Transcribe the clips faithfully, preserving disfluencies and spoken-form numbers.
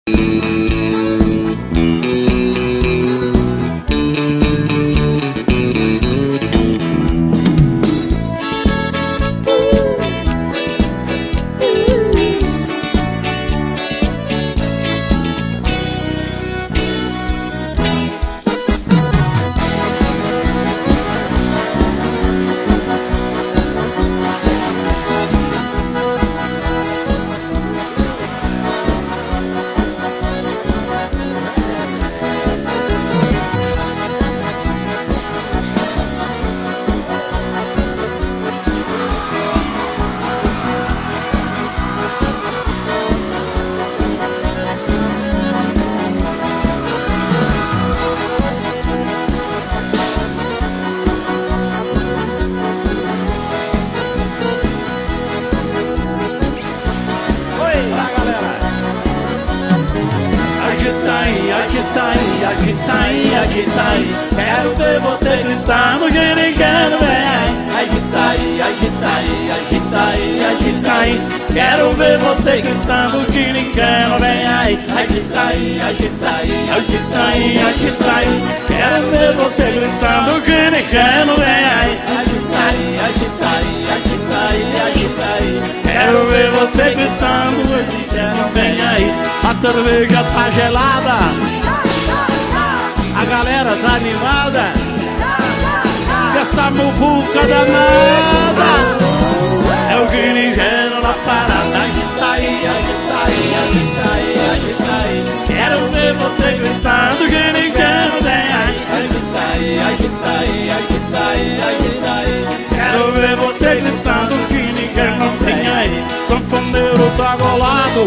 Quero ver você gritando, girigando, vem aí. Agita aí, agita aí, agita aí, agita aí. Quero ver você gritando, girigando, vem aí. Agita aí, agita aí, agita aí, agita aí. Quero ver você gritando, girigando, vem aí. Agita aí, agita aí, agita aí, agita aí. Quero ver você gritando, girigando, vem aí. A cerveja tá gelada, a galera tá animada, essa muvuca danada, é o girigendo na parada. Agita aí, agita aí, agita aí, agita aí. Quero ver você gritando, girigendo, vem aí. Agita aí, agita aí, agita aí, agita aí. Quero ver você gritando, girigendo, vem aí. Sanfoneiro tá golado,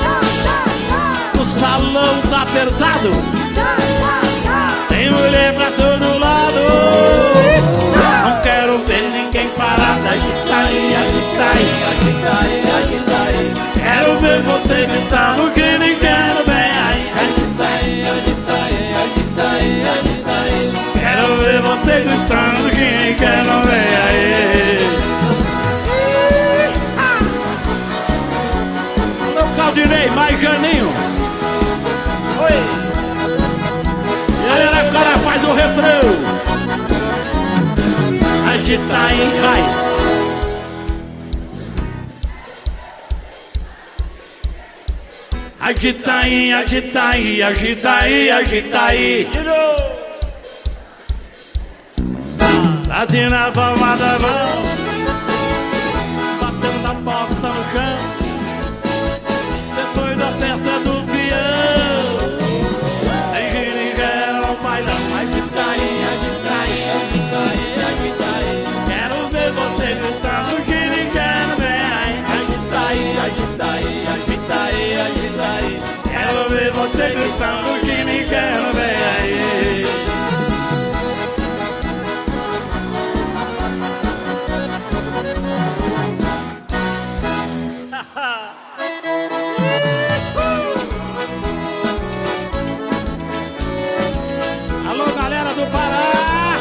o salão tá apertado, tem mulher pra todo lado. Não quero ver ninguém parado. Agita aí, agita aí, agita aí, agita aí. Quero ver você gritando, que ninguém vem aí. Agita aí, agita aí, agita aí, agita aí. Quero ver você gritando, que ninguém não vem aí. Alô, Claudinei, mais Janinho. Oi. Galera, agora faz o refrão. Agita aí, vai. Agita aí, agita aí, agita aí, agita aí. Bate na palma da mão, batendo na porta no chão. Depois da festa do peão, agita aí, agita aí, agita aí, agita aí. Quero ver você gritando, girigando, vem aí. Agita aí, agita aí, agita aí, agita aí. Quero ver você gritando, girigando, vem aí. Alô, galera do Pará!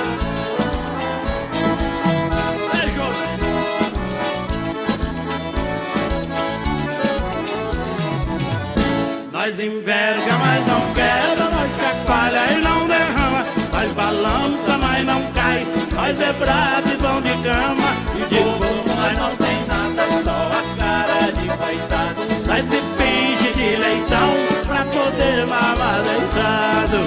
Beijo! Nós enverga, mas não quebra, nós chacoalha e não derrama, nós balança, mas não cai, nós é brabo e bom de cama, e de bobo nós não tem nada, só a cara de coitado. Nós se finge de leitão pra poder mamar deitado.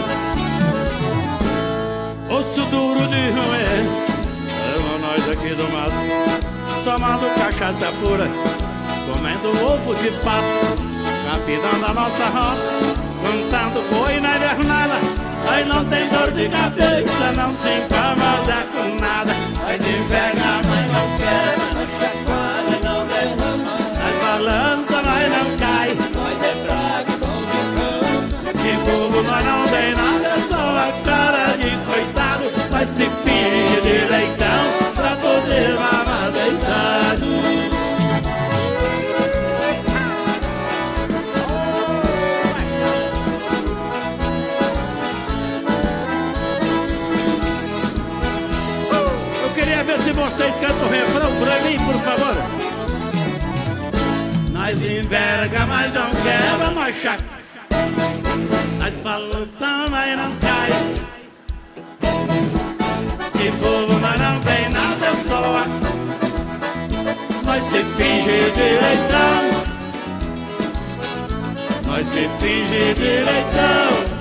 Osso duro de roer, ama nós aqui do mato, tomando cachaça pura, comendo ovo de pato, capitão da nossa roça, cantando boi na invernada. Nós não tem dor de cabeça, não se incomoda com nada. Nós invega, mas não quebra, não chacoalha, não derrama, nós balança, mas não cai, nós é bravo, bom de cama, de bobo nós não tem nada, só a cara de coitado. Mas se finge de leitão pra poder mamar deitado. Eu queria ver se vocês cantam o refrão pra mim, por favor. Nós enverga, mas não quebra, nós chacoalha. Nós balançamos, mas não cai. De bobo, mas não tem nada só. Nós se finge de leitão. Nós se finge de leitão.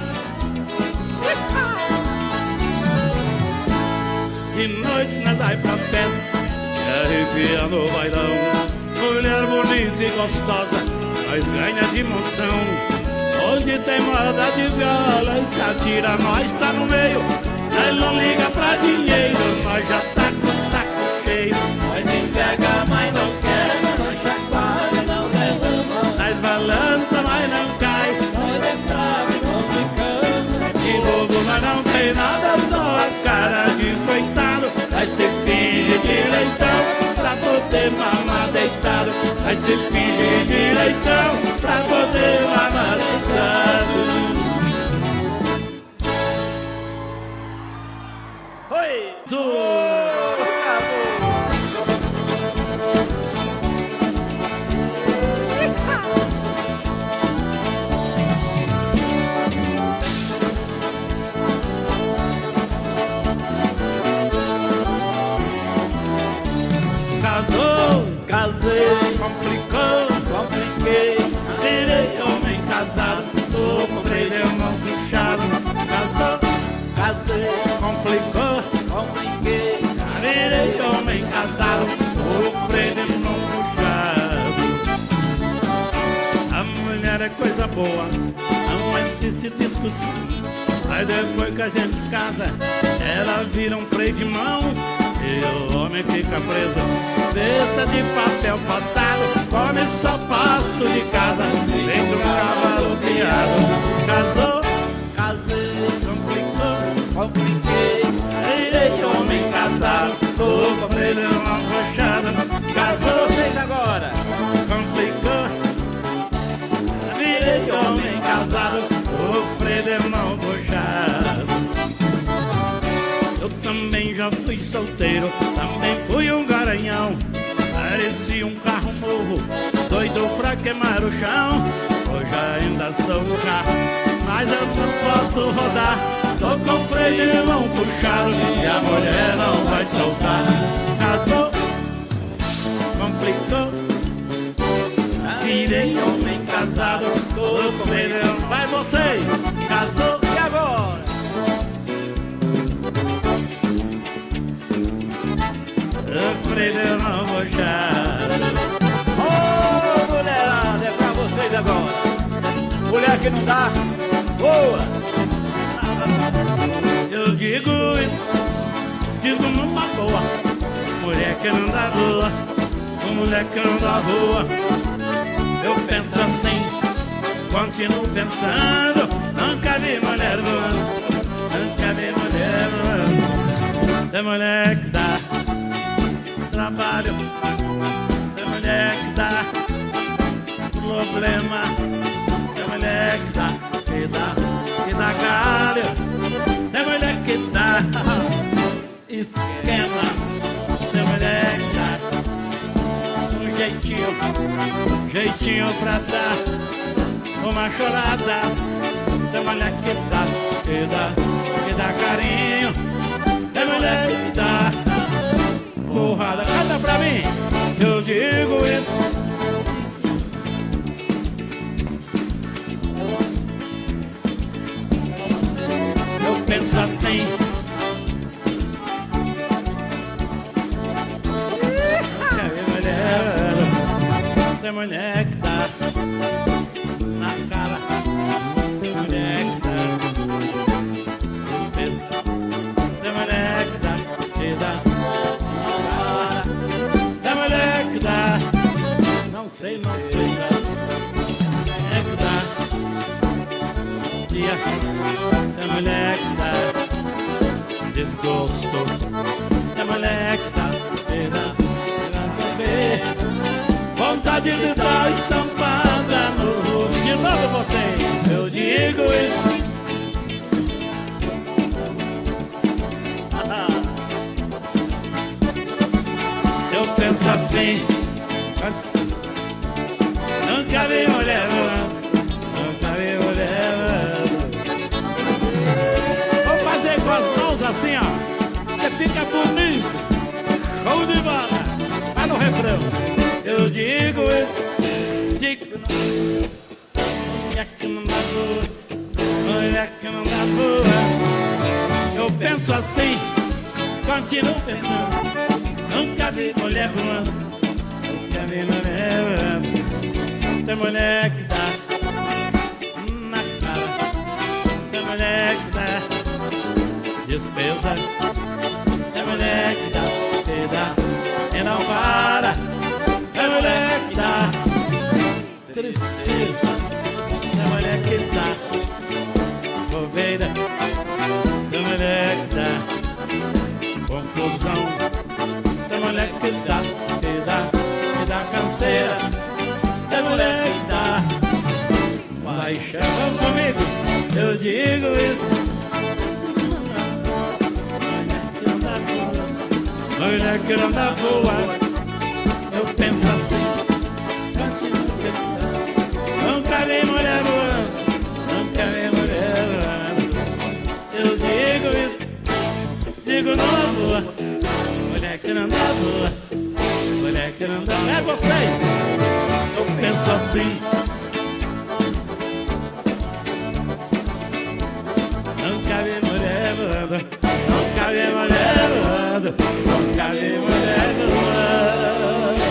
De noite nós vai pra festa e arrepia no bailão. Mulher bonita e gostosa, nós ganha de montão. Onde tem moda de viola e catira, nós tá no meio. Nós não liga pra dinheiro, nós já tá com o saco cheio. Nós enverga, mas não quebra, nós chacoalha, não derrama. Nós balança, mas não cai. Nós é bravo e vamos ficando. De bobo, mas não tem nada, só a cara de coitado. Nós se finge de leitão pra poder mamar deitado. Nós se finge de leitão pra poder mamar deitado. Oi! Tu! Casou, casei, complicou, compliquei. Virei homem casado, tô com freio de mão puxado. Casou, casei, complicou, compliquei. Virei homem casado, tô com freio de mão puxado. A mulher é coisa boa, não existe discussão. Aí depois que a gente casa, ela vira um freio de mão. E o homem fica preso, besta de papel passado, come só pasto de casa, feito um cavalo piado. Casou, casei, complicou, compliquei. Virei homem casado, tô com freio de mão puxado. Casou, Vocês agora. complicou. Virei homem casado, tô com freio de mão puxado. Eu também já fui solteiro, também fui um garanhão. Parecia um carro novo, doido pra queimar o chão. Hoje ainda sou um carro, mas eu não posso rodar. Tô com freio de mão puxado e a mulher não vai soltar. Casou, complicou. Virei homem casado, tô com freio de mão. Vai você, casou. E agora? Freio de mão puxado. Ô, mulherada, é pra vocês agora. Mulher que não dá, boa. Eu digo isso, digo numa boa. Mulher que não dá boa, mulher que não dá boa. Eu penso assim, continuo pensando. Nunca vi mulher voando, nunca vi mulher voando. Tem mulher que dá trabalho, tem mulher que dá problema, tem mulher que dá, que dá, que dá galho, tem mulher que dá esquema, tem mulher que dá um jeitinho, jeitinho pra dar uma chorada, tem mulher que dá, que dá, que dá carinho, tem mulher que dá porrada. Canta pra mim, eu digo isso. Eu penso assim, tem mulher, tem mulher que dá na cara, tem mulher que dá, eu penso, tem mulher que dá, que dá. Não sei, não sei, é que dá. Dia, tem mulher que dá desgosto, tem mulher que dá, que dá, ver. Vontade de dar estampada no rosto. De novo você, eu digo isso. Eu penso assim, antes. Nunca vi mulher voando, nunca vi mulher voando. fica bonito. Show de bola. Vai no refrão. Eu digo isso, digo não. Mulher que não dá boa, mulher que não dá boa. Eu penso assim, continuo pensando. Nunca vi mulher voando, nunca vi mulher voando. Tem mulher que dá na cara, tem mulher que dá despesa, tem mulher que dá, que dá e não para. Tem mulher que dá tristeza, tem mulher que dá bobeira, tem mulher que dá confusão, tem mulher que dá, que dá, que dá canseira, tem mulher que dá paixão. Vamos comigo, eu digo isso. Mulher que não dá boa, eu penso assim, continuo pensando. Nunca vi mulher voando, nunca vi mulher voando. Eu digo isso, digo numa boa. Mulher que não dá boa, mulher que não dá. É vocês, eu penso assim. Nunca vi mulher voando, nunca vi mulher voando, nunca vi mulher voando.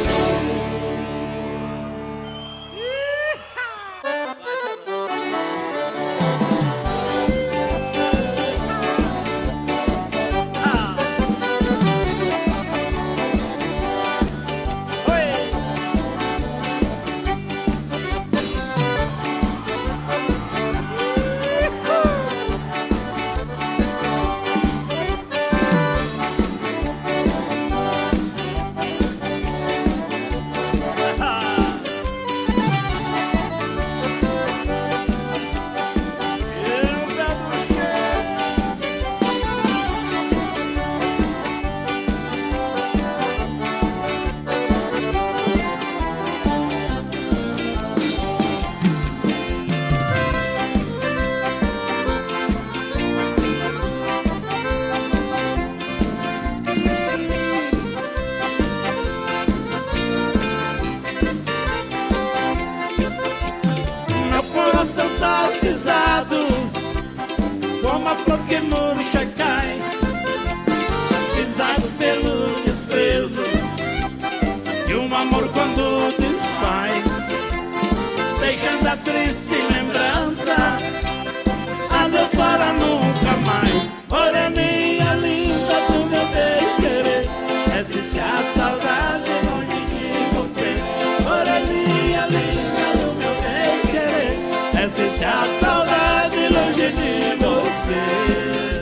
Como a flor que murcha cai, pisado pelo desprezo, e um amor quando desfaz, deixando a triste lembrança, adeus para nunca mais. Moreninha linda do meu bem-querer, existe a saudade longe de você. Moreninha linda do meu bem-querer, existe a saudade longe de você.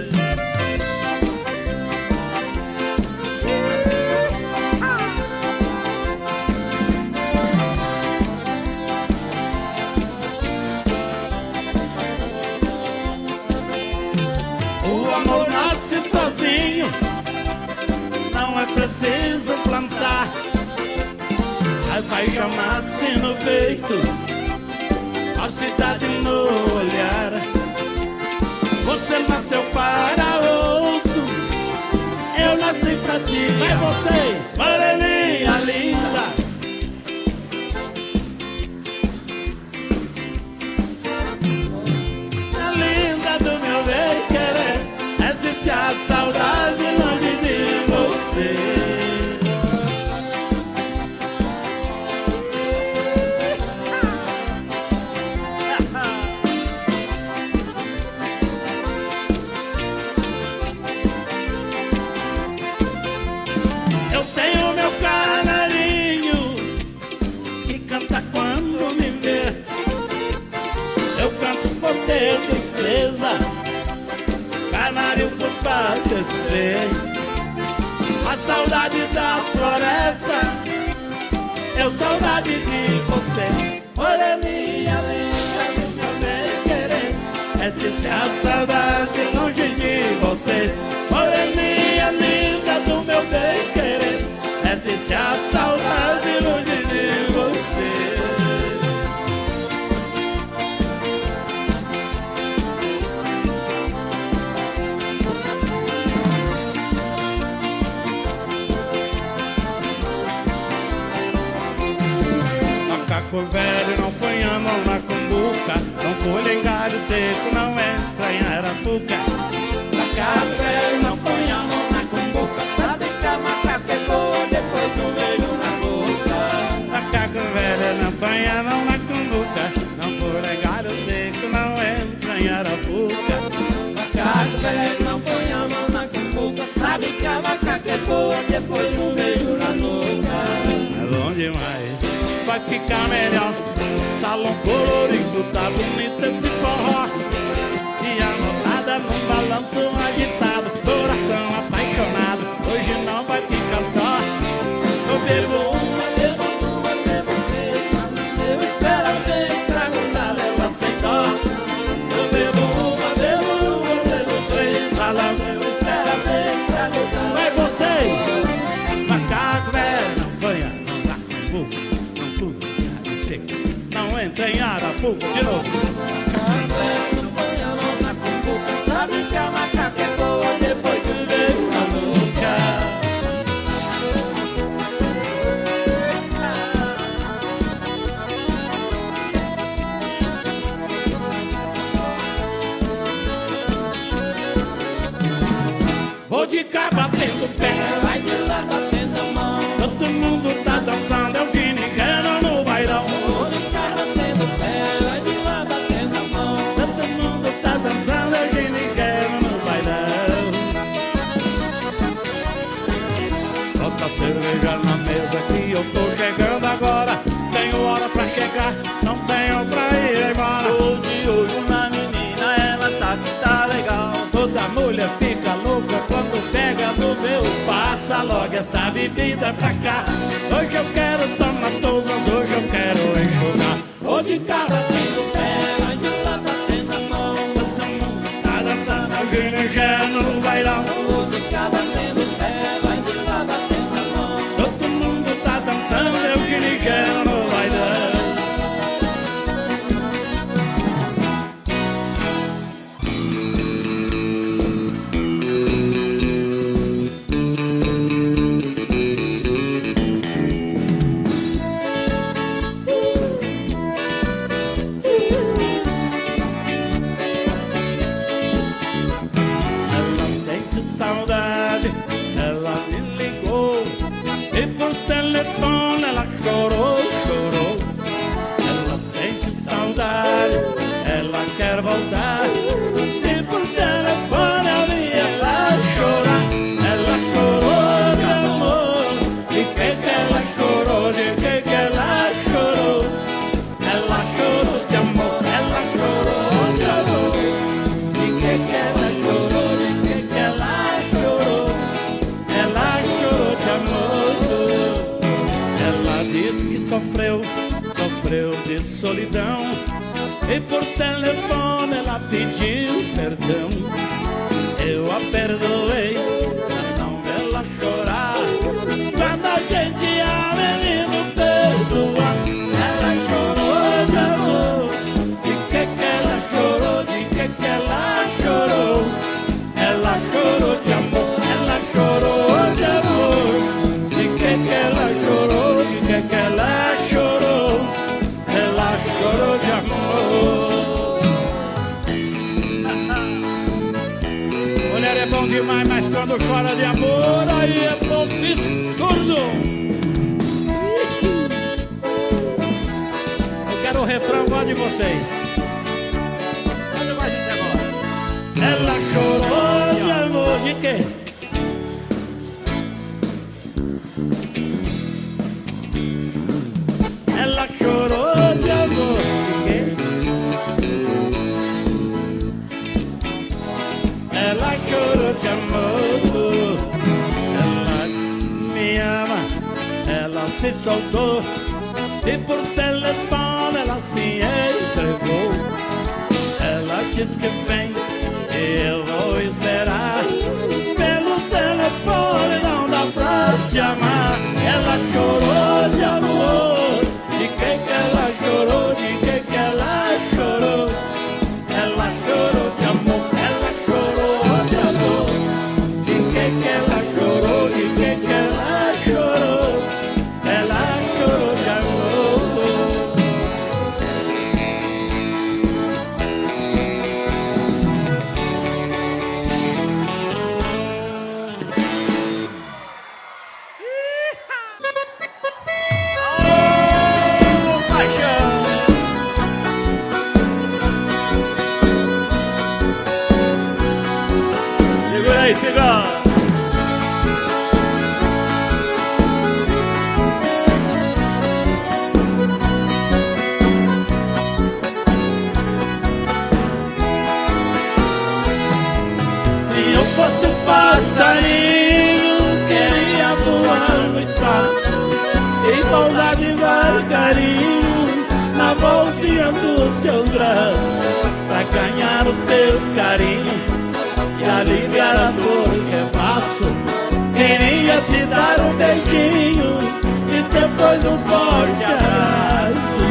O amor nasce sozinho, não é preciso plantar. A paixão nasce no peito, a cidade no olhar. Você nasceu para outro, eu nasci pra ti. Vai vocês, moreninha linda. A linda do meu bem-querer, existe a saudade longe de você. Eu tenho meu canarinho que canta quando me vê. Eu canto por ter tristeza, canário por padecer. A saudade da floresta, eu saudade de você. Moreninha linda do meu bem-querer, existe a saudade longe de você. Moreninha linda do meu bem-querer, existe a saudade longe de você. não pula em galho seco, não entra em arapuca. Macaco velho não põe a mão na cumbuca, sabe que a macaca é boa depois do beijo na boca. Macaco velho não põe a mão na cumbuca, não pula em galho seco, não entra em arapuca. Macaco velho não põe a mão na cumbuca, sabe que a macaca é boa depois do beijo na nuca. É bom demais, vai ficar melhor. Salão colorido, tá bonito esse forró. E a moçada num balanço agitado, coração apaixonado, hoje não vai ficar só. Eu bebo uma, bebo duas, bebo três, Eu espero bem pra gostar dela sem dó. eu bebo uma, bebo duas, bebo três, falando. Eu espero bem pra gostar. Vai vocês! Macaco velho, não banha, não dá cumbuca, não pula, não chega, não entra em arapuca. De novo. Macaco velho não põe a mão na cumbuca, sabe que a macaca é boa depois do beijo na nuca. Vou de cá batendo pé, Vai de lá batendo a mão, todo mundo tá dançando, é o que ninguém no bailão. vou de cá batendo pé, vai de lá batendo a mão. Todo mundo tá dançando, é o que ninguém no bailão. Bota cerveja na mesa que eu tô chegando agora. Tenho hora pra chegar, não tenho pra ir embora. Tô de olho na menina, ela tá que tá legal. Toda mulher fica louca quando pega no meu. Passa logo essa bebida pra cá. Hoje eu quero tomar todas, hoje eu quero enxugar. Vou de cá batendo pé, Vai de lá batendo a mão, todo mundo tá dançando, é o que ninguém no bailão. vou de cá batendo pé, vai de lá batendo a mão. Todo mundo tá dançando, é o que ninguém no bailão. Ela sente saudade, ela me ligou e por telefone ela chorou, chorou. Ela sente saudade, ela quer voltar e por telefone eu vi ela chorar. Ela chorou de amor, de que que ela chorou, de que que ela chorou. Ela chorou de amor, ela chorou de amor. De que que ela chorou, de que que ela chorou. Ela chorou de amor. Ela disse que sofreu, sofreu de solidão e por telefone ela pediu perdão. Eu a perdoei pra não vê-la chorar. Quando a gente ama, ele não perdoa. Ela chorou de amor. De que que ela chorou? De que que ela chorou? Ela chorou de amor. Ela chorou de amor. De que que ela chorou? De que que ela chorou? Ela chorou de amor. Mulher é bom demais, mas quando chora de amor, aí é bom absurdo. Eu quero o refrão igual de vocês. Olha mais isso agora. Ela chorou de amor de quê? Ela chorou de amor de quê? Ela chorou de amor. Ela me ama, ela se soltou e por telefone ela se entregou. Ela disse que vem e eu vou esperar. Pelo telefone não dá pra se amar. Ela chorou de amor. De que que ela chorou? De que que ela chorou? Ela chorou de amor. Ela chorou de amor. De que que ela chorou? De que que ela chorou? Ela chorou de amor. aí, cigano. Se eu fosse um passarinho, queria voar no espaço e pousar devagarinho na voltinha dos seus braços, pra ganhar os seus carinhos e aliviar a dor que eu passo. Queria te dar um beijinho e depois um forte abraço.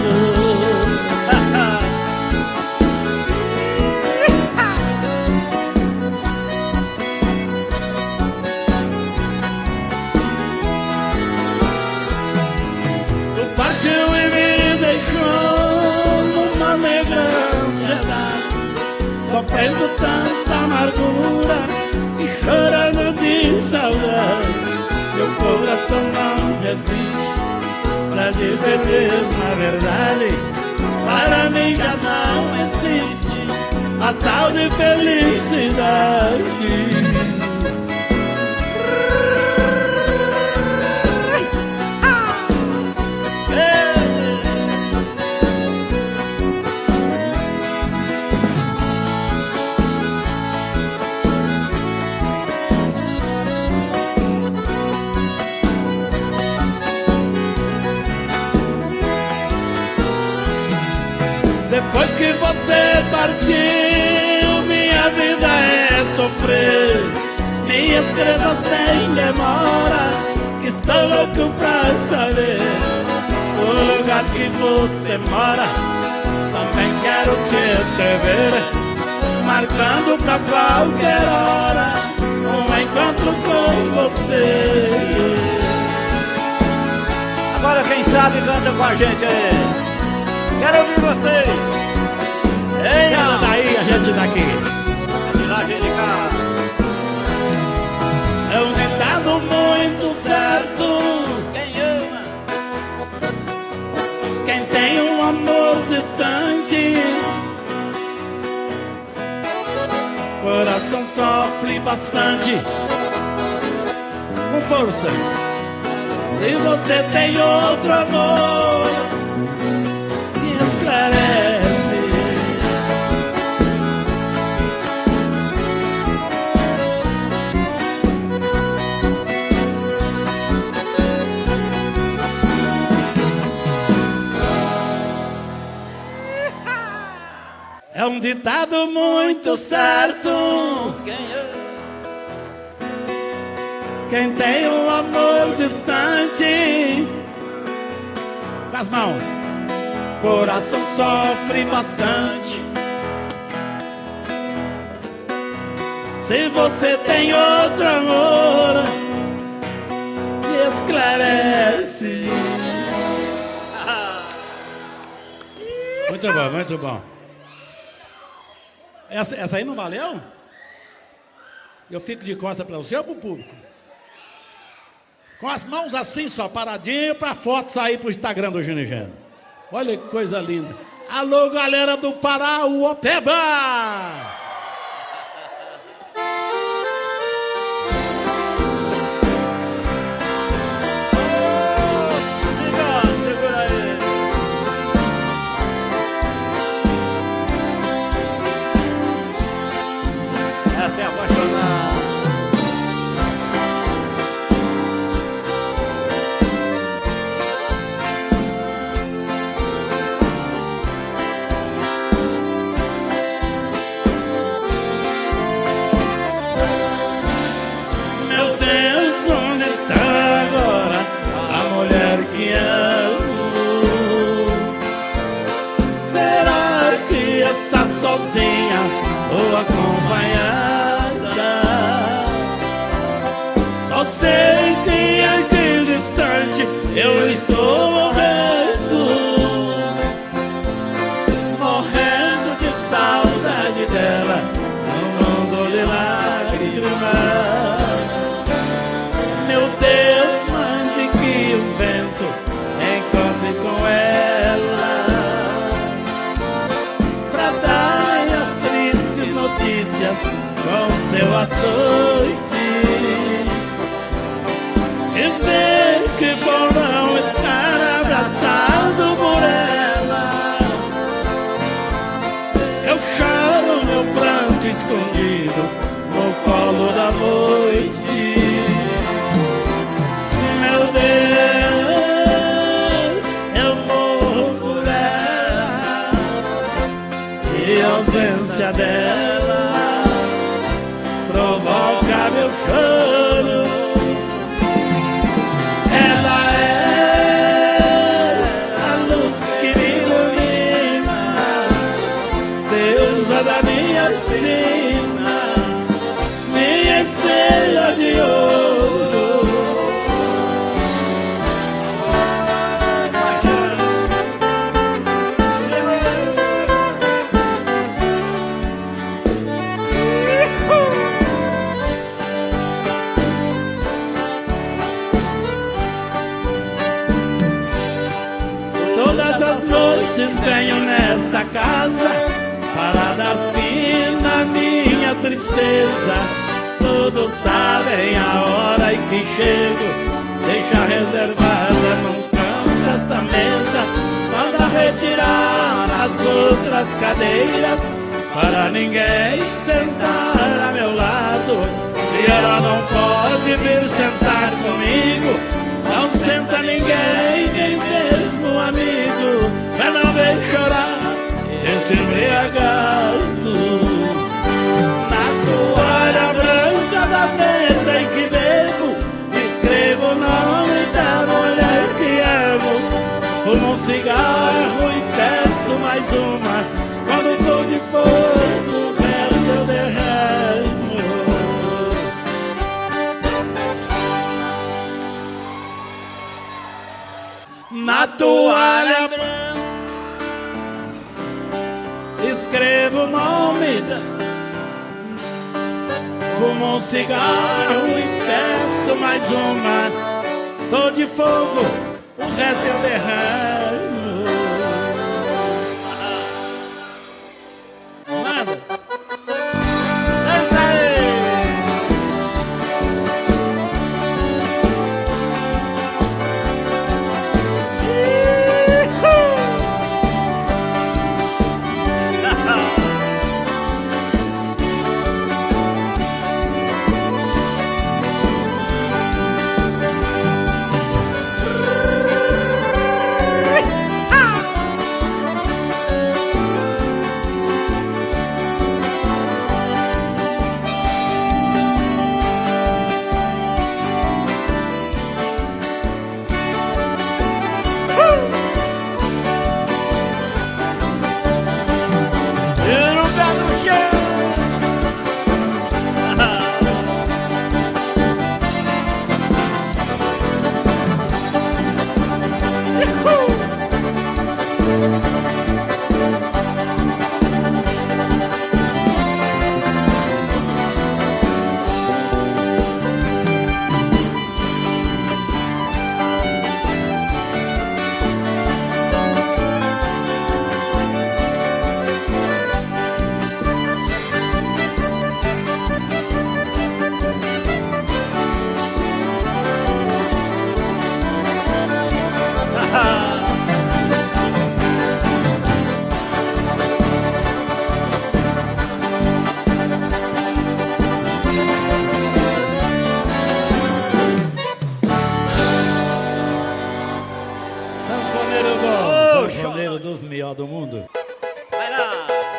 Tu partiu e me deixou numa negra ansiedade, sofrendo tanta amargura e chorando de saudade. Meu coração não resiste pra dizer mesmo a verdade. Para mim já não existe a tal de felicidade. Depois que você partiu, minha vida é sofrer. Me escreva sem demora, que estou louco pra saber o lugar que você mora. Também quero te escrever, marcando pra qualquer hora um encontro com você. Agora quem sabe canta com a gente aí. Quero ouvir vocês. Ei, ela daí, a gente daqui. De lá, gente de cá. É um ditado muito certo: quem ama, quem tem um amor distante, coração sofre bastante. Com força. Se você tem outro amor, me esclarece. É um ditado muito certo: quem ama, quem tem um amor distante, com as mãos, coração sofre bastante. Se você tem outro amor, me esclarece. Muito bom, muito bom. Essa, essa aí não valeu? Eu fico de conta para você ou para o público? Com as mãos assim, só paradinho, para a foto sair para o Instagram do Júnior Gênero. Olha que coisa linda. Alô, galera do Pará, o Opeba! essa é apaixonada. Meu Deus, onde está agora a mulher que amo? Será que está sozinha ou acompanhada? Só sei que aqui distante eu estou morrendo, morrendo de saudade dela, num mundo de lágrimas. Meu Deus, mande que o vento encontre com ela, pra dar as tristes notícias delícias com seu açoite. Dizer que por não estar abraçado por ela, eu choro meu pranto escondido no colo da noite. Meu Deus, eu morro por ela, e a ausência dela provoca meu choro. Ela é a luz que me ilumina, deusa da minha sina, minha estrela de ouro. Todas as noites venho nesta casa para dar fim na minha tristeza. Todos sabem a hora em que chego, deixa reservada num canto esta mesa. Manda retirar as outras cadeiras para ninguém sentar a meu lado. Se ela não pode vir sentar comigo, não senta ninguém, nem mesmo amigo, pra não ver chorar esse embriagado. Na toalha branca da mesa em que bebo, escrevo o nome da mulher que amo. Fumo um cigarro e peço mais uma. Quando tô de fogo, o resto eu derramo. Na toalha branca escrevo o nome da... Fumo um cigarro e peço mais uma. Tô de fogo, o resto eu derramo. Nada. Dança aí. Dos melhores do mundo. Vai lá!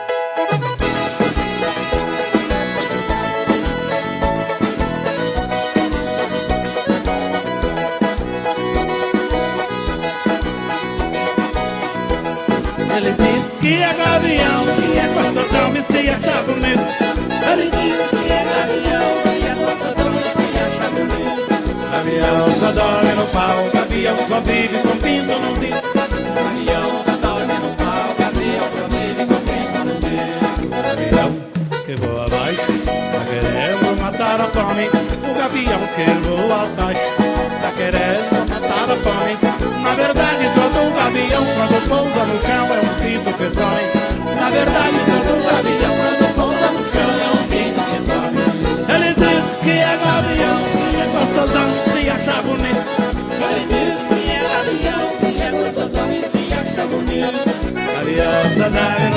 Ele diz que é gavião, que é gostosão e se acha bonito. Ele diz que é gavião, que é gostosão e se acha bonito. Gavião só dorme no pau, gavião só vive com pinto no dedo. Gavião só dorme no pau, gavião só vive com pinto no dedo. Gavião que voa abaixo, tá querendo matar a fome. O gavião que voa abaixo, tá querendo matar a fome. Na verdade todo gavião quando pousa no chão é um pinto peçonho. Na verdade todo gavião quando pousa no chão é um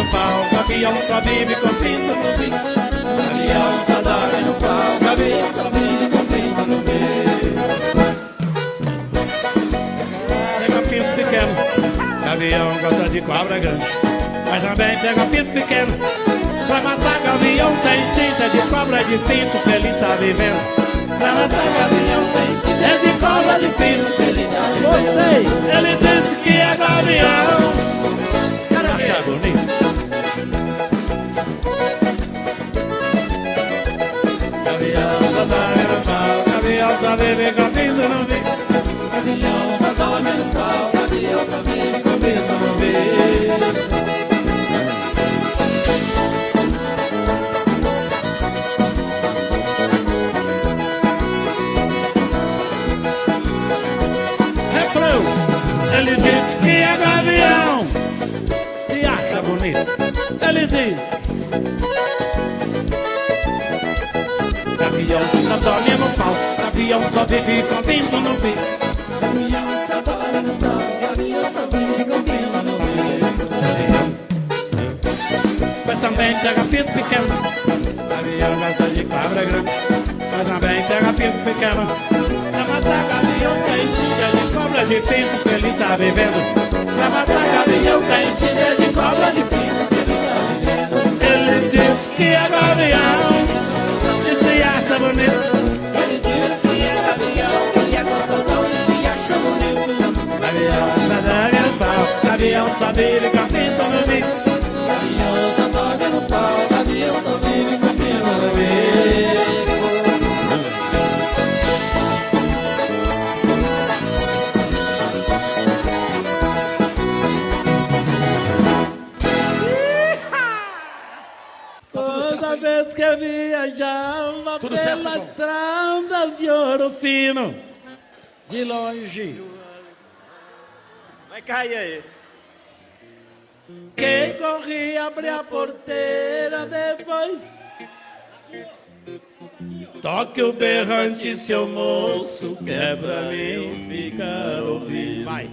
no pau, gavião só vive com pinto no bico. Gavião só dorme no pau, gavião só vive com pinto no bico. Pega pinto pequeno, gavião gosta de cobra grande, mas também pega pinto pequeno. Pra matar gavião tem tinta de cobra de pinto que ele tá vivendo. Pra matar gavião tem tinta de cobra de pinto que ele tá vivendo. Vocês, ele disse que é gavião. Cara, acha bonito. Gavião só dorme no pau, gavião só vive com pinto no bico. Gavião só dorme no pau, gavião só vive com pinto no bico. Ele diz que é gavião, se acha bonito. Ele diz: gavião só dorme no pau, gavião só vive com pinto no bico. Gavião só dorme no pau, gavião só vive com pinto no bico. Mas também pega pinto pequeno. Gavião gosta de cobra grande, mas também pega pinto pequeno. Pra matar gavião tem tinta de cobra de pinto que ele tá vivendo. Pra matar gavião tem tinta de cobra de pinto que ele tá vivendo. Ele diz que é gavião e se acha bonito. Ele diz que é gavião, ele é gostosão e se acha bonito. Gavião só dorme no pau, gavião só vive com pinto no bico. Gavião só dorme no pau, gavião só vive com pinto no bico. Toda vez que eu viajava Tudo pela certo, estrada de Ouro Fino, de longe, vai cair aí. quem corria abria a porteira depois. Toque o berrante, seu moço, que é pra mim ficar ouvindo. Vai.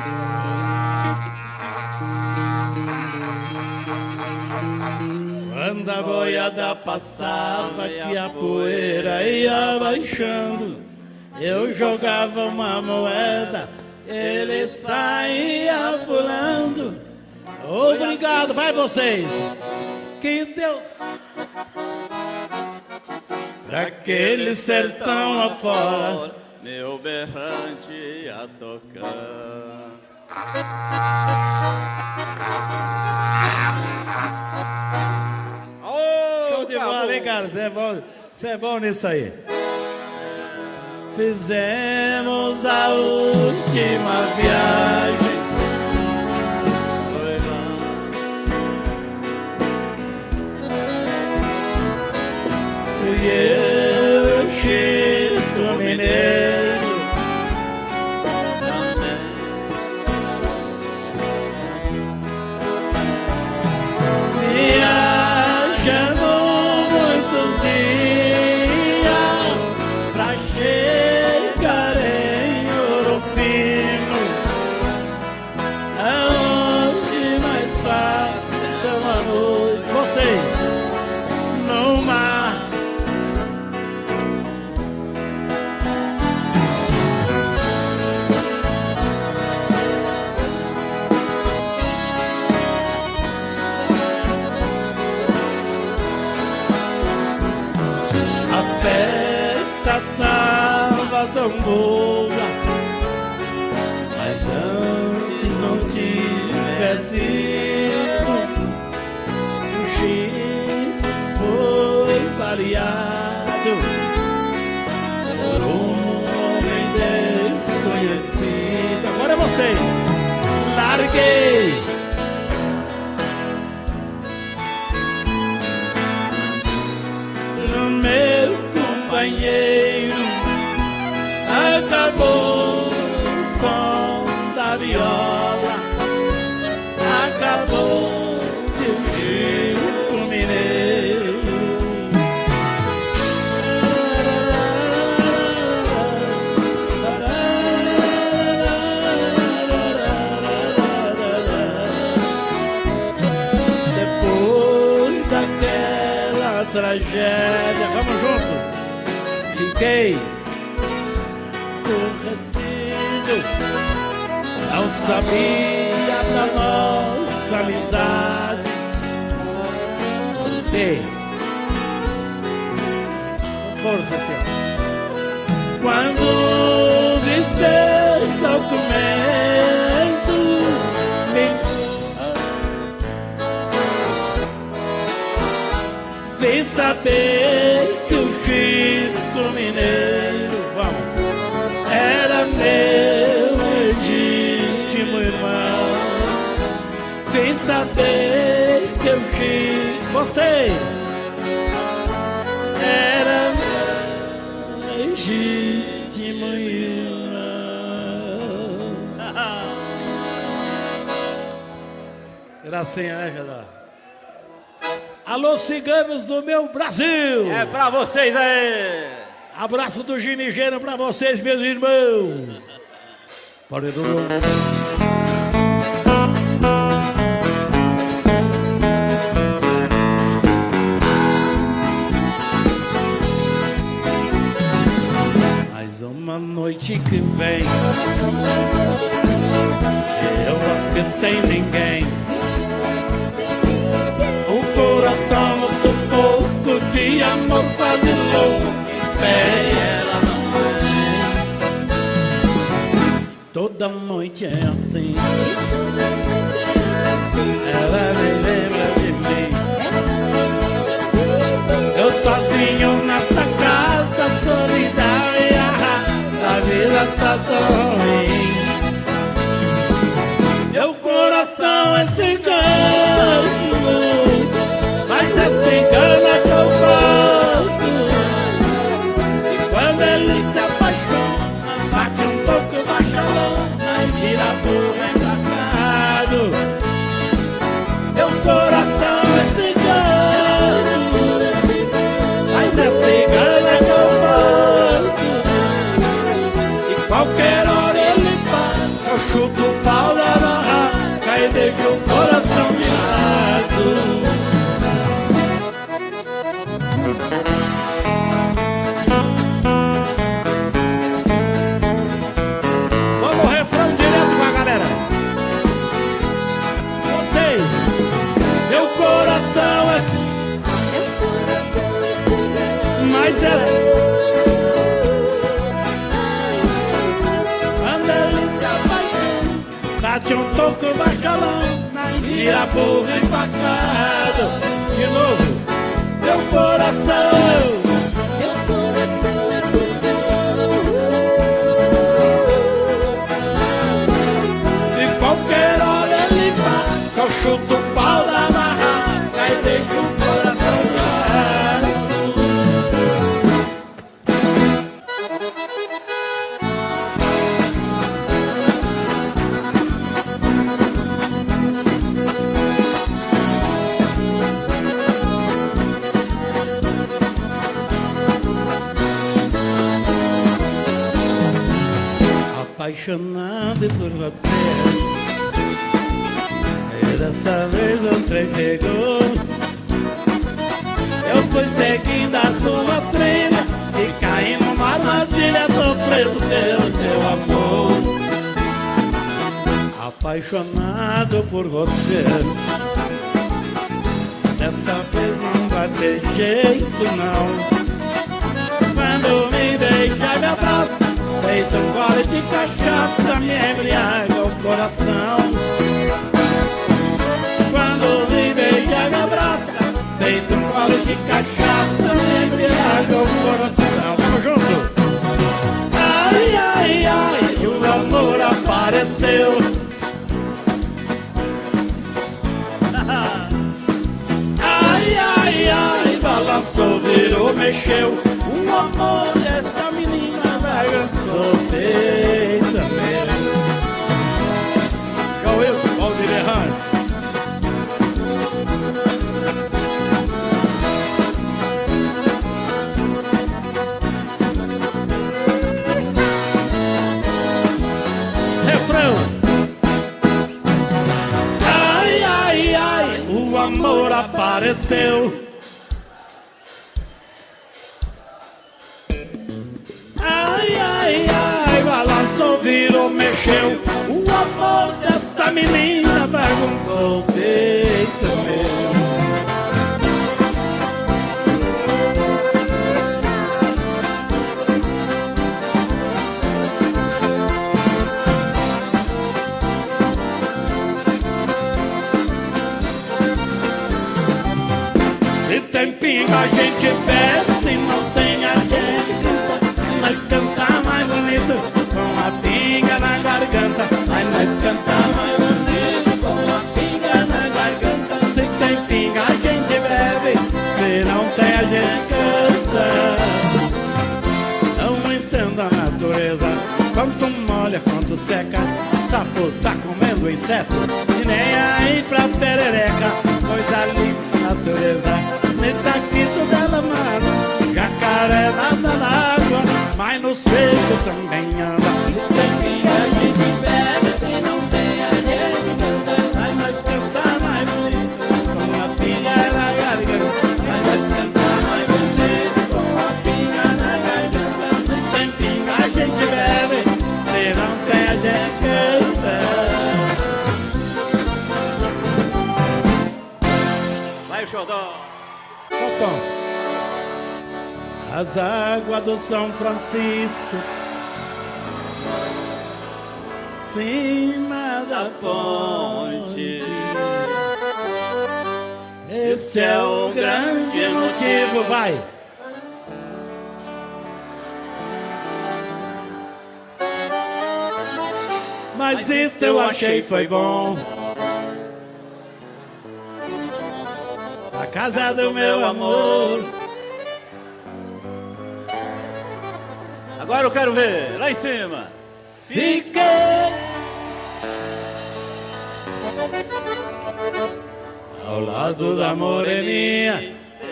Quando a boiada passava, que a poeira ia baixando, eu jogava uma moeda, ele saía pulando. Obrigado, vai vocês. Que Deus, pra aquele sertão afora, meu berrante ia tocar. show de bola, hein, cara? Você é bom, você é bom nisso aí. Fizemos a última viagem. Foi bom. Fui eu, Chico Mineiro, viajamos muitos dias pra chegar em Ouro Fino, aonde mais passa uma noite. Vocês, no mar. A festa estava tão boa, mas antes não tivesse ido, o Chico foi baleado por um homem desconhecido. Agora é você. Larguei no meu companheiro, acabou o som da viola, acabou seu Chico Mineiro. tragédia. Vamos junto. Fiquei corretido, não sabia da nossa amizade. Voltei com força, senhor. Quando vi seus documentos, me... vim saber que o Chico Mineiro, vamos, era meu legítimo irmão. Vim saber que o Chico, você, era legítimo irmão. Gracinha, né, Jadá? Alô, ciganos do meu Brasil! É pra vocês aí! Abraço do Ginigeiro pra vocês, meus irmãos! Pode do... Uma noite que vem, eu não pensei em ninguém. O coração no sufoco de amor quase louco, espere, ela não vem. Toda noite é assim, ela me lembra de mim. Eu sozinho nessa casa solidária, a vida tá tão ruim. Meu coração é cigano, mas é cigana que eu gosto. E quando ele se apaixona, bate um pouco bacalhau, aí vira burro embarcado. Meu coração é cigano, mas é cigana que eu gosto. Qualquer hora ele passa, eu chuto o pau da barraca e deixo o coração de lado. Vamos refrão direto com a galera. Vocês, meu coração é, mas é bate um toco bacalhau, vira burro empacado. De novo, meu coração, meu coração é cigano. E qualquer hora ele passa, eu chuto o pau da barraca e deixo o coração gelado. Apaixonado por você, e dessa vez o trem chegou. Eu fui seguindo a sua trilha e caí numa armadilha, tô preso pelo seu amor. Apaixonado por você, dessa vez não vai ter jeito não. Quando me deixa me abraça, feito um gole de cachaça, me embriaga o coração. Quando me beija, me abraça, feito um gole de cachaça, me embriaga o coração. Vamos junto! Ai, ai, ai, o amor apareceu. Ai, ai, ai, balançou, virou, mexeu. O amor dessa menina soltei também. Igual eu, Valdir Errante. Refrão. Ai, ai, ai, o amor apareceu. mexeu. O amor dessa menina bagunçou o peito meu. Se tem pinga a gente bebe, se não tem a gente canta. Aí nós canta mais bonito com a pinga na garganta. Aí nós canta mais bonito com a pinga na garganta. Se tem pinga a gente bebe, se não tem a gente canta. Não entendo a natureza, quanto molha, quanto seca. Sapo tá comendo inseto e nem aí pra perereca. Coisa limpa a natureza, metaquito dela mano. Jacaré nada na água, mas no seco também anda. Se tem pinga a gente bebe, se não tem a gente canta. Aí nós canta mais bonito com a pinga na garganta. Aí nós canta mais bonito com a pinga na garganta. Se tem pinga a gente bebe, se não tem a gente canta. Vai, Xodó. Então, as águas do São Francisco, cima da ponte. Esse é o grande motivo, vai. Mas isso eu achei foi bom. A casa do meu amor. Agora eu quero ver, lá em cima. Fiquei ao lado da moreninha,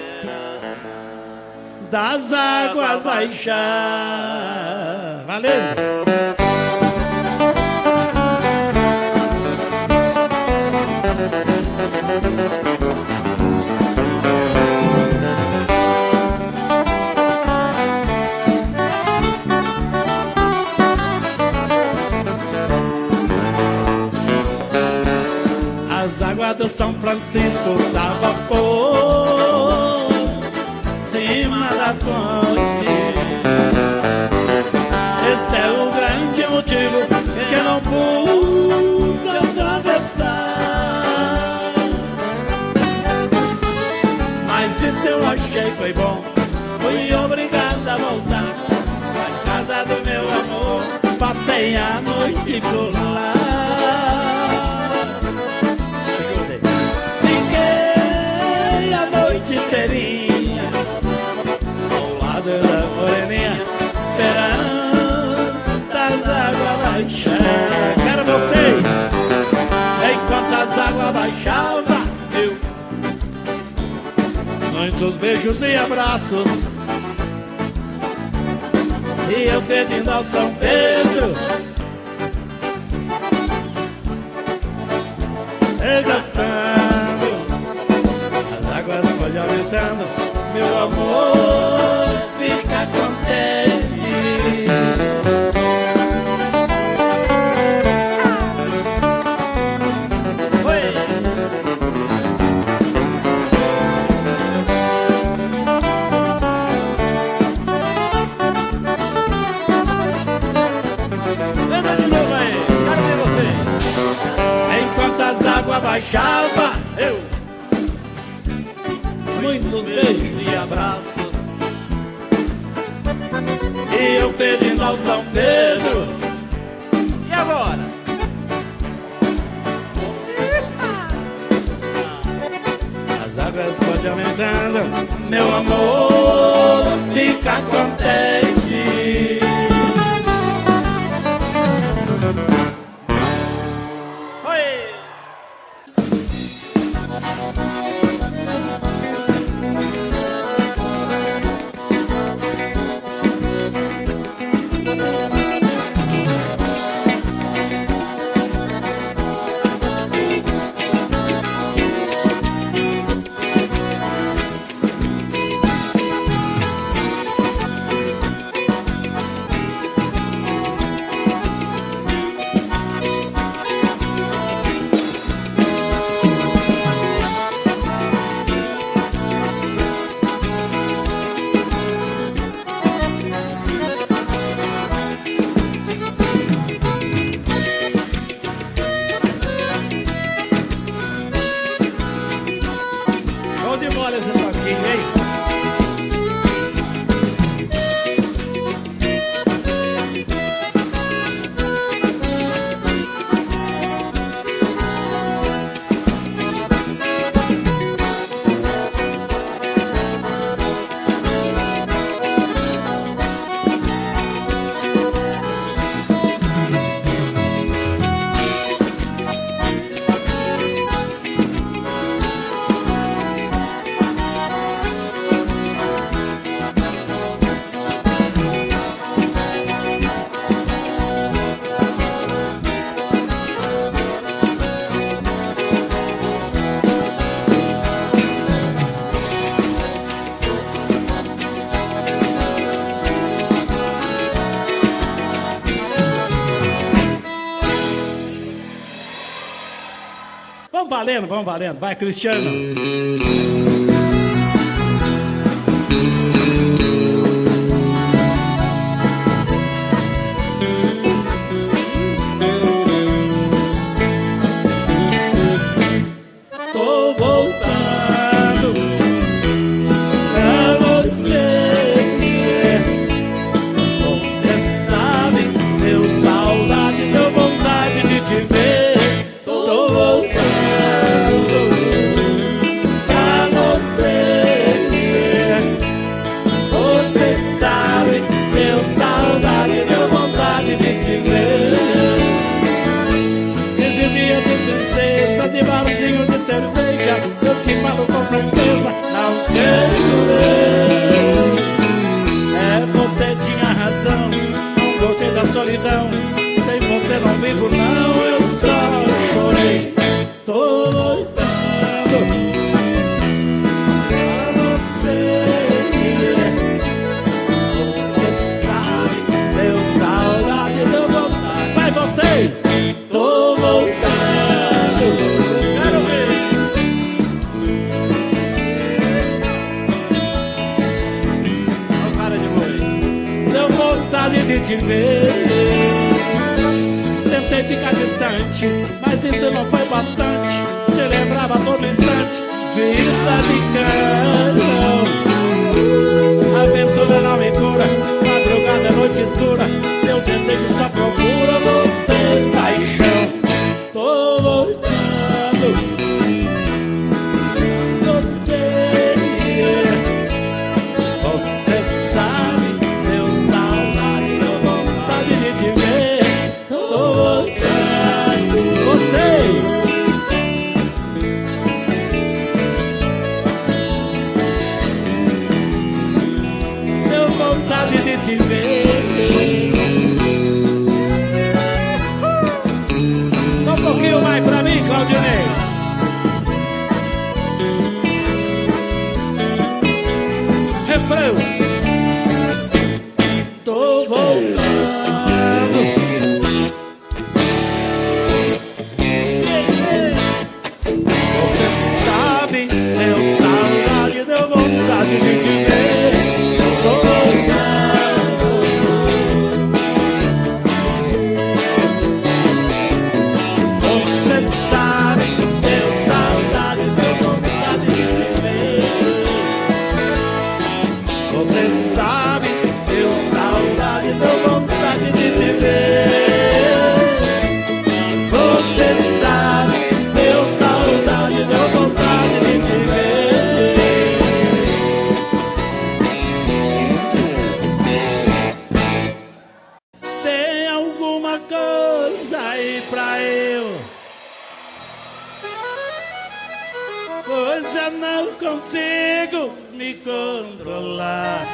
das águas baixar. Valendo! As águas do São Francisco dava por cima da ponte. Esse é o grande motivo que eu não pude atravessar. Mas isso eu achei foi bom, fui obrigado a voltar pra casa do meu amor. Passei a noite por lá. Inteirinha ao lado da moreninha, esperando as águas baixar. Quero vocês, enquanto as águas baixavam, eu muitos beijos e abraços, e eu pedindo ao São Pedro, regatando, as águas pode aumentando, meu amor fica contente. Oi. Anda de novo aí, quero ver você. Enquanto as águas baixavam, eu muitos beijos e abraços, e eu pedindo ao São Pedro. E agora? As águas podem aumentando, meu amor fica contente. Oi! pouquinho, hein? Vamos valendo, vamos valendo. Vai, Cristiano. Tô voltando pra você. Você sabe, deu saudade, deu vontade de te ver. Tô voltando pra você. Você sabe, deu saudade, deu vontade de te ver. Esse dia de tristeza, de barzinho de cerveja, eu te falo com franqueza, não segurei. É, você tinha razão, não gostei da solidão. Sem você não vivo não, eu só chorei. Tô voltando pra você. Você sabe, deu saudade, deu vontade. Vai vocês! Tô voltando, quero ver. Olha o cara de boi. Deu vontade de te ver. Tentei ficar distante, mas isso não foi bastante. Te lembrava todo instante, vida de canhão. Aventura não me cura, madrugada, noite escura. Meu desejo só procura você, paixão. Tô voltando você. Você sabe, deu saudade, deu vontade de te ver. Tô voltando vocês. Deu vontade de te ver. Dá um pouquinho mais pra mim, Claudinei. Refrão. Tô voltando. Você sabe, deu saudade, deu vontade de te ver. Tô voltando. Você sabe, deu saudade, deu vontade de te ver. Você sabe, deu saudade, deu vontade de te ver. Você sabe, deu saudade, deu vontade de te ver. Tem alguma coisa aí pra eu, pois eu não consigo me controlar.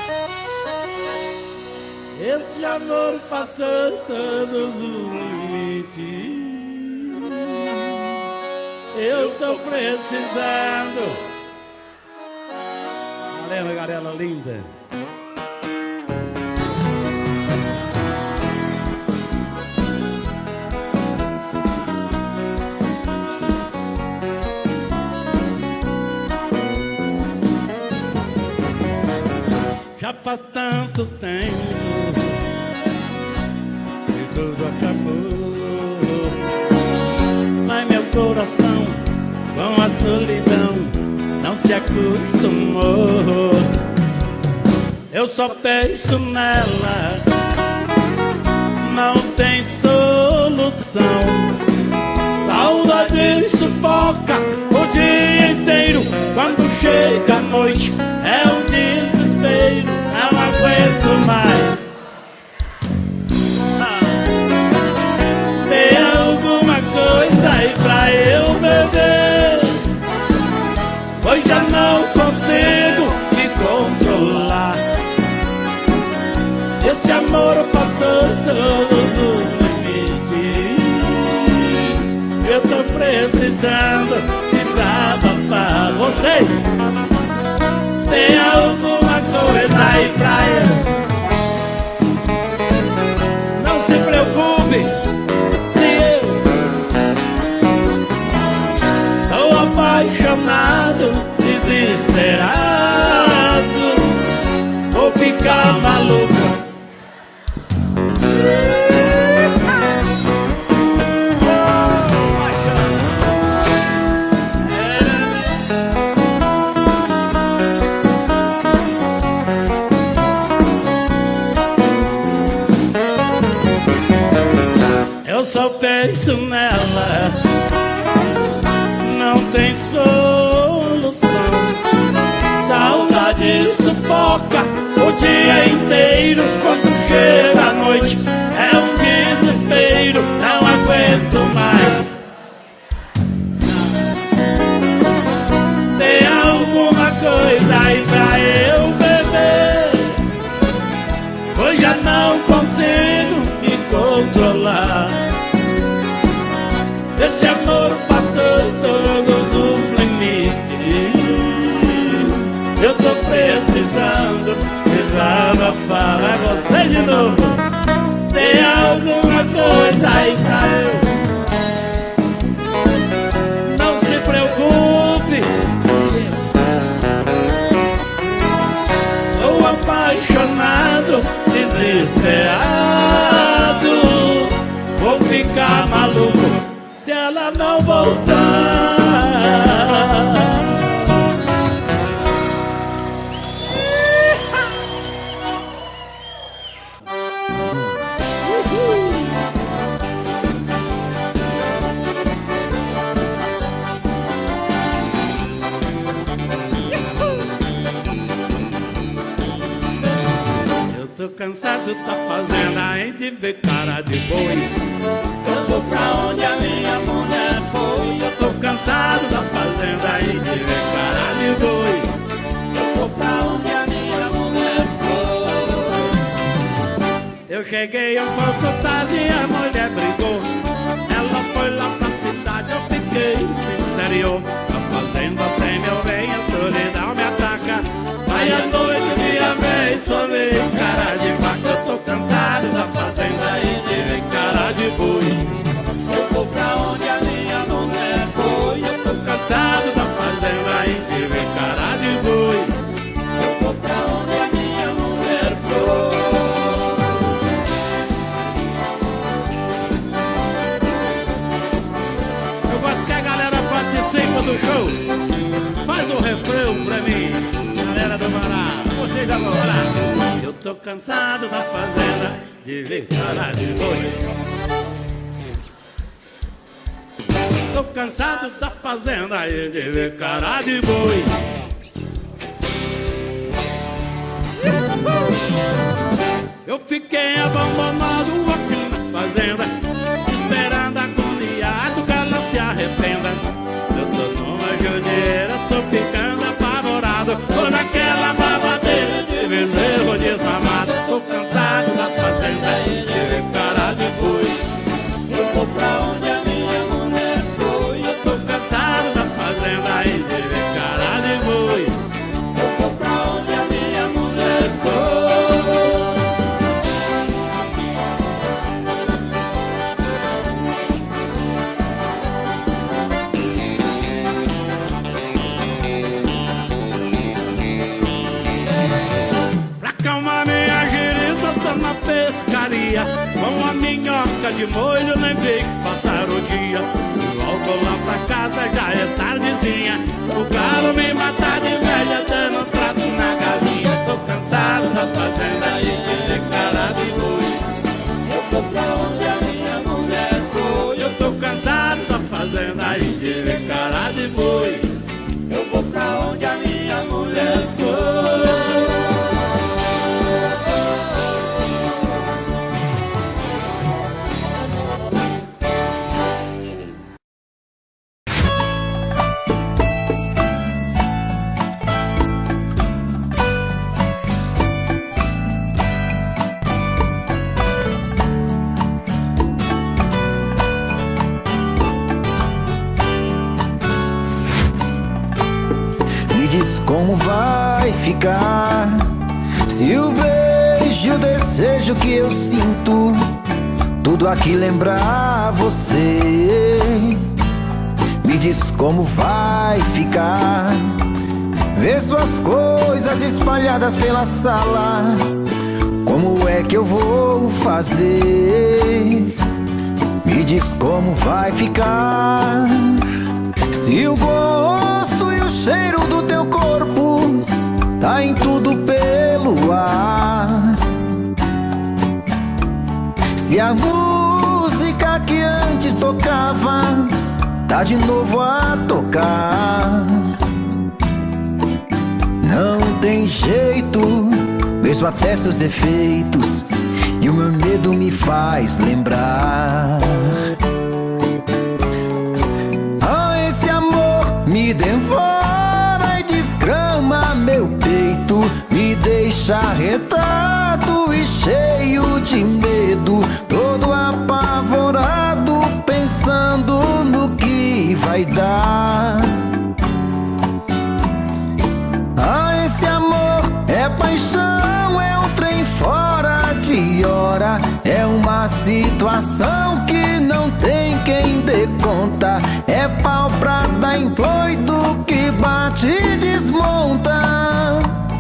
Esse amor passou todos os limites. Eu tô precisando. Valeu, galera linda. Já faz tanto tempo que tudo acabou, mas meu coração com a solidão não não se acostumou. Eu só penso nela, não tem solução. Saudade sufoca o dia inteiro. Quando chega a noite é um desespero. Não aguento mais. ah. Tem alguma coisa aí pra eu beber, pois já não consigo me controlar. Esse amor passou todos os limites. Eu tô precisando desabafar. Vocês tem alguma coisa aí pra eu? Não se preocupe se eu tô apaixonado, desesperado, vou ficar maluco. Eu só penso nela, não tem solução. Saudade sufoca o dia inteiro. Quando chega a noite é um desespero. Não aguento mais. Tem alguma coisa aí pra eu beber, pois já não consigo me controlar. Esse amor passou todos os limites. Eu tô precisando desabafar. É você de novo. Tem alguma coisa aí pra eu? Não se preocupe, tô apaixonado, desesperado, vou ficar maluco se ela não voltar. Eu tô cansado da fazenda em de ver cara de boi. Eu vou pra onde a minha mulher foi. Eu tô cansado da fazenda e de ver cara de boi. Eu vou pra onde a minha mulher foi. Eu cheguei um pouco tarde e a mulher brigou. Ela foi lá pra cidade, eu fiquei no interior. A fazenda tem meu bem, a solidão me ataca. Vai à noite, minha vez, só vem cara de vaca. Eu tô cansado da fazenda e de ver cara de boi. Eu vou pra onde a minha mulher foi. Eu tô cansado da fazenda e de ver cara de boi. Eu vou pra onde a minha mulher foi. Eu gosto que a galera participe do show. Faz o refrão pra mim, galera do Mará. Vocês agora. Eu tô cansado da fazenda de ver cara de boi. Tô cansado da fazenda e de ver cara de boi. Eu fiquei abandonado aqui na fazenda, esperando agoniado que ela se arrependa. Eu tô numa judiadeira, tô ficando apavorado por aquela babadeira de bezerro desmamado. Tô cansado da fazenda e de ver cara de boi. Eu vou pra onde a minha mulher foi. Eu tô cansado da fazenda e de ver cara de boi. Eu vou pra onde a minha mulher foi. Pra acalmar minha giriça, tô na pescaria com a minhoca de molho, nem vi passar o dia. vou lá pra casa, já é tardezinha. O galo me mata de velha, dando um trato na galinha. Tô cansado da fazenda e de cara de boi. Eu vou pra onde a minha mulher foi. Eu tô cansado da fazenda e de cara de boi. Eu vou pra onde a minha mulher foi. Como vai ficar se o beijo e o desejo que eu sinto tudo aqui lembrar você? Me diz como vai ficar ver suas coisas espalhadas pela sala. Como é que eu vou fazer? Me diz como vai ficar se o gosto e o cheiro do teu corpo tá em tudo pelo ar. Se a música que antes tocava tá de novo a tocar. Não tem jeito, vejo até seus efeitos e o meu medo me faz lembrar. Me devora e desgrama meu peito, me deixa arretado e cheio de medo, todo apavorado, pensando no que vai dar. Ah, esse amor é paixão, é um trem fora de hora, é uma situação que não tem quem dê conta, é pau pra dar em doido que bate e desmonta.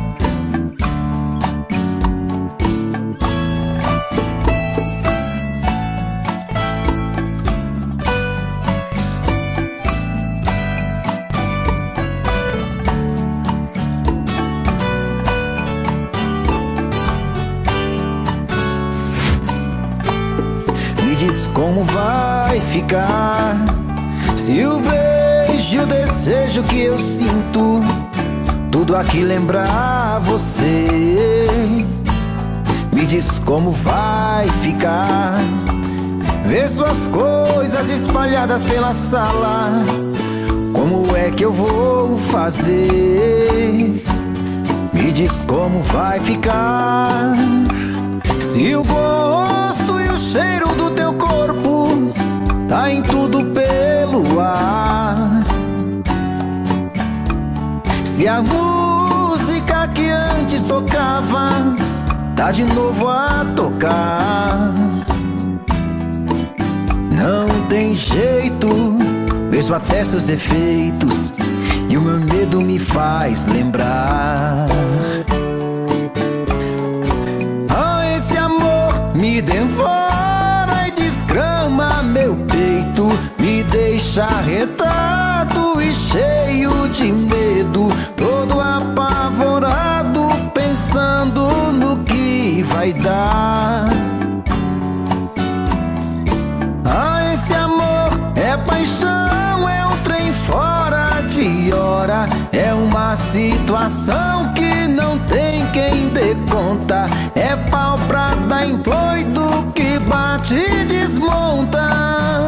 Me diz como vai ficar se o beijo e o desejo que eu sinto tudo aqui lembrar você? Me diz como vai ficar ver suas coisas espalhadas pela sala. Como é que eu vou fazer? Me diz como vai ficar se o gosto e o cheiro do teu corpo tá em tudo pelo ar. Se a música que antes tocava tá de novo a tocar. Não tem jeito, vejo até seus efeitos e o meu medo me faz lembrar. Ah, esse amor me devora e desgrama meu peito, me deixa arretado e cheio de medo, todo apavorado, pensando no que vai dar. Ah, esse amor é paixão, é um trem fora de hora, é uma situação que não tem quem dê conta, é pau pra dar em doido que bate e desmonta.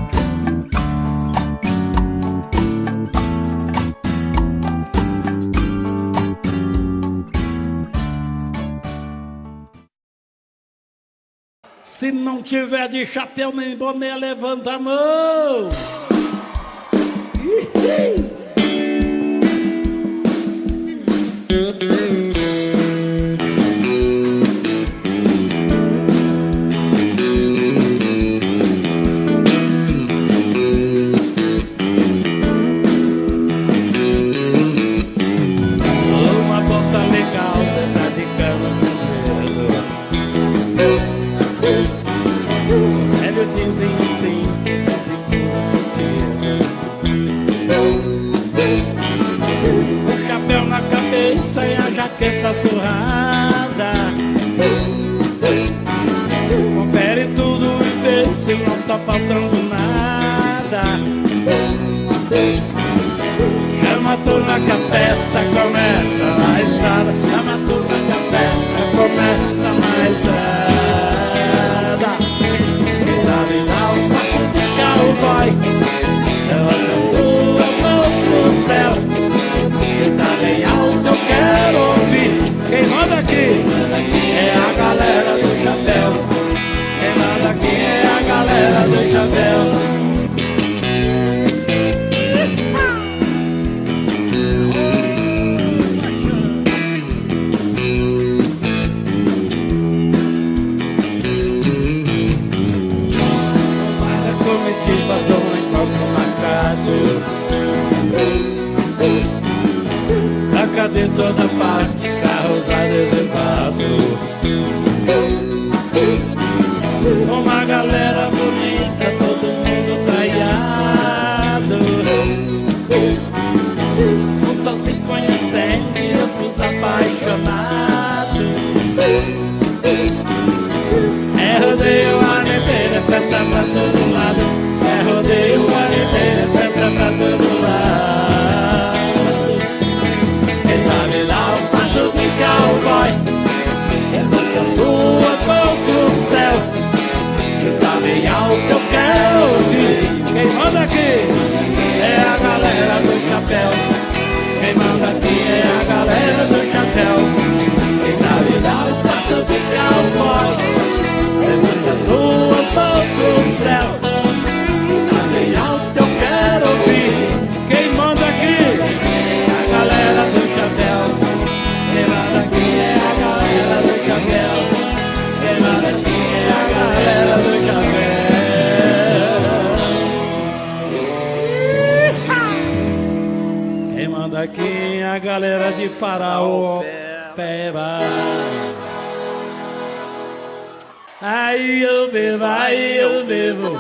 Se não tiver de chapéu nem boné, levanta a mão. Uma bota legal dessa de cana velho tinzinho, sim, jaqueta surrada. Confere tudo e vê se não tá faltando nada. Chama a turma que a festa começa na estrada. Chama a turma que a festa começa na estrada. Quem sabe dar um passo de cowboy, levanta as suas mãos pro céu. Quem tá bem alto eu quero ouvir. Quem manda aqui é a galera do chapéu. Quem manda aqui é a galera do chapéu. De toda parte, carros adesivados. Uma galera bonita, todo mundo traiado. Uns tão se conhecendo e outros apaixonados. É rodeio o ano inteiro, é festa pra todo lado. É rodeio o ano inteiro, é festa pra todo lado. Sabe lá o passo de cowboy, levante as suas mãos pro céu. Que tá bem alto eu quero ouvir. Quem manda aqui é a galera do chapéu. Quem manda aqui é a galera do chapéu. Quem sabe lá o passo de cowboy, levante as suas mãos pro céu. Que tá bem alto eu quero ouvir. Quem manda aqui é a galera do chapéu. Quem manda aqui é a galera do chapéu. Quem manda aqui é a galera do chapéu. Quem manda aqui é a galera de Paraopeba. Aí eu bebo, aí eu bebo.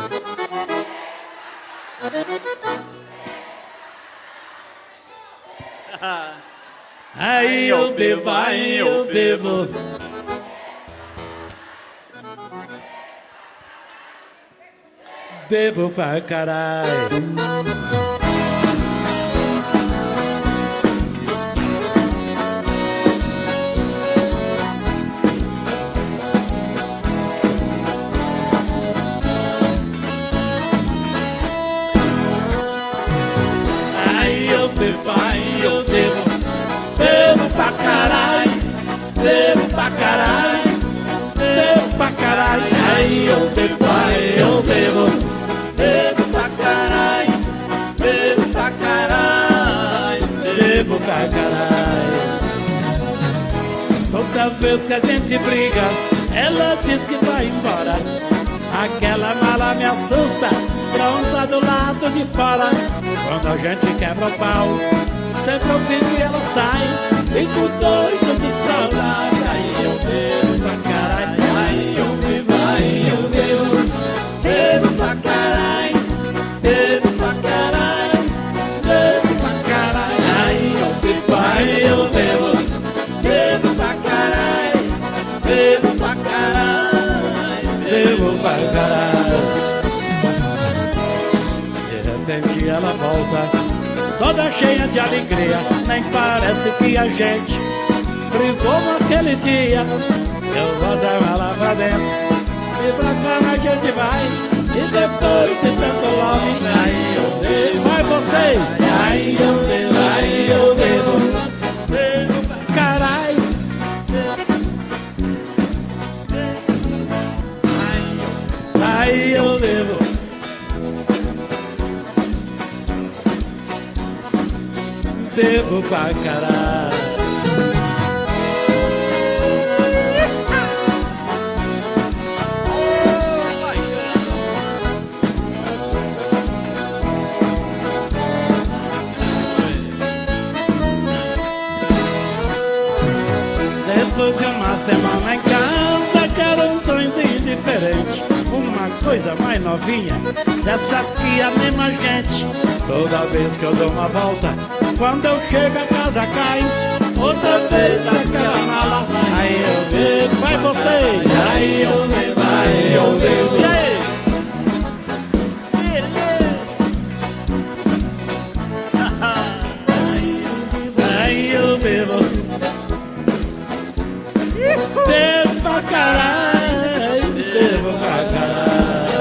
Aí eu bebo, aí eu bebo. Bebo pra caralho. Aí eu bebo, aí eu bebo. Bebo pra caralho, bebo pra caralho, bebo pra caralho. Aí eu bebo, aí eu bebo. Bebo pra caralho, bebo pra caralho, bebo pra caralho. Toda vez que a gente briga, ela diz que vai embora. Aquela mala me assusta, pronta do lado de fora. Quando a gente quebra o pau, sempre eu fico e ela sai. Fico doido de saudade. Aí eu bebo pra caralho. Aí eu bebo, aí eu bebo. Bebo pra caralho. Bebo pra caralho. Bebo pra caralho. Aí eu bebo, aí eu bebo. Bebo pra caralho. Bebo pra caralho. Bebo pra caralho. De repente ela volta, toda cheia de alegria. Nem parece que a gente brigou naquele dia. Eu vou dar ela pra dentro e pra cama a gente vai. E depois de tanto love, aí eu bebo. Vai vocês! Aí eu bebo, aí eu bebo. Bebo pra caralho. Aí eu bebo. Bebo pra caralho. Depois de uma semana em casa, quero um tremzinho diferente. Uma coisa mais novinha, dessas que anima a gente. Toda vez que eu dou uma volta, quando eu chego a casa cai. Outra vez a Garoto, vai você! Aí eu me vai, eu me E aí? Aí eu bebo. Bebo pra caralho, bebo pra caralho.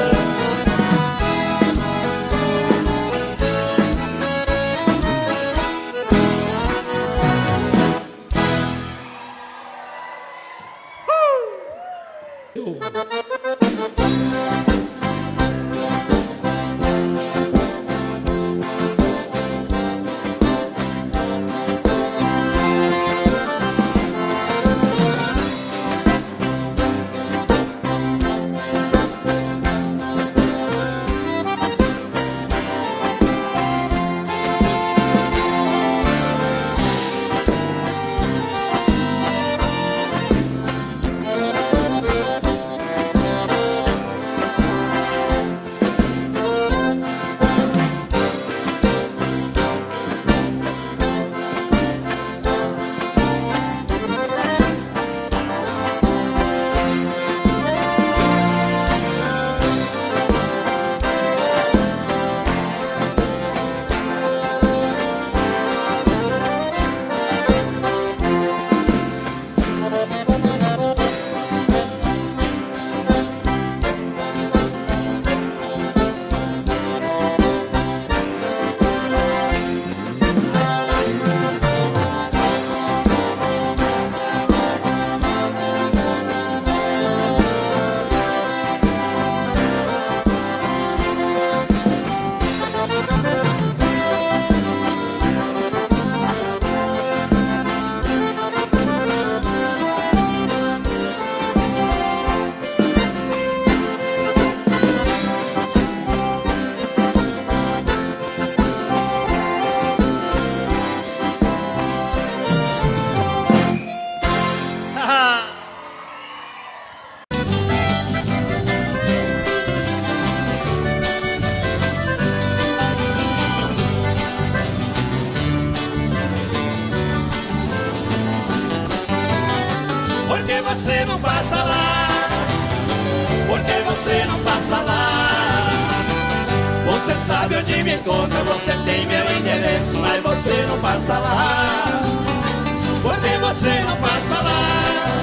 Você não passa lá, porque você não passa lá. Você sabe onde me encontra, você tem meu endereço, mas você não passa lá, porque você não passa lá,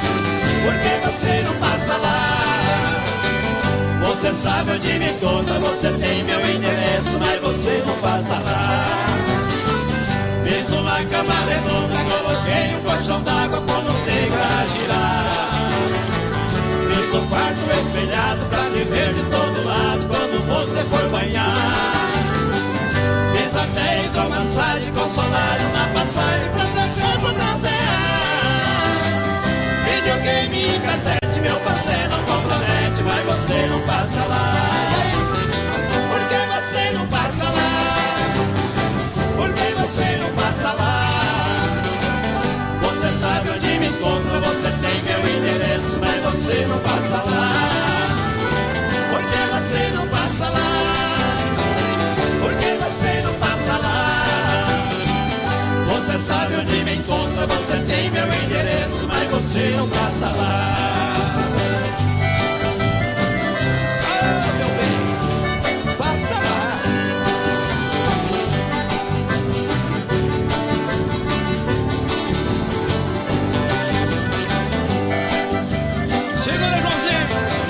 porque você não passa lá. Você sabe onde me encontra, você tem meu endereço, mas você não passa lá. Fiz uma cama redonda, coloquei um colchão d'água quando tem pra girar. Fiz um quarto espelhado pra me ver de todo lado quando você for banhar. Fiz até hidromassagem com solário na passagem pra seu corpo bronzear. Videogame e cassete, meu parceiro não compromete, mas você não passa lá. Porque você não passa lá, porque você não passa lá. Você sabe onde me encontra, você tem meu endereço, mas você não passa lá. Porque você não passa lá, porque você não passa lá. Você sabe onde me encontra, você tem meu endereço, mas você não passa lá. Ah, meu bem, passa lá. Segura, Joãozinho!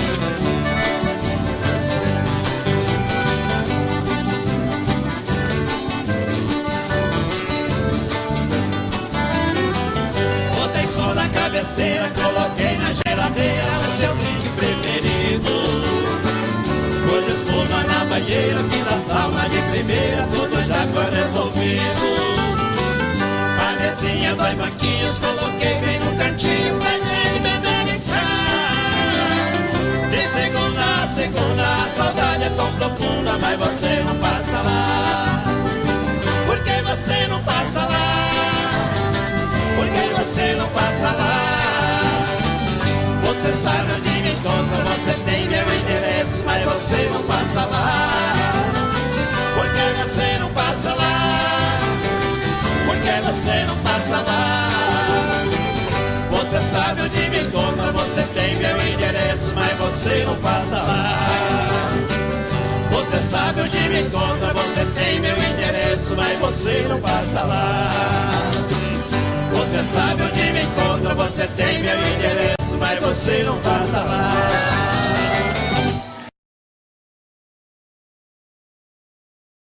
Botei sol na cabeceira, coloquei na geladeira o seu drink preferido. Pus espuma na banheira, fiz a sauna de primeira, tudo já foi resolvido. A mesinha, dois banquinhos, coloquei bem no cantinho, bebendo, bebendo em de segunda a segunda, a saudade é tão profunda, mas você não passa lá. Porque você não passa lá, porque você não passa lá. Você sabe onde me encontra, você tem meu endereço, mas você não passa lá. Porque você não passa lá, porque você não passa lá. Você sabe onde me encontra, você não passa lá. Você sabe onde me encontra, você tem meu endereço, mas você não passa lá. Você sabe onde me encontra, você tem meu endereço, mas você não passa lá.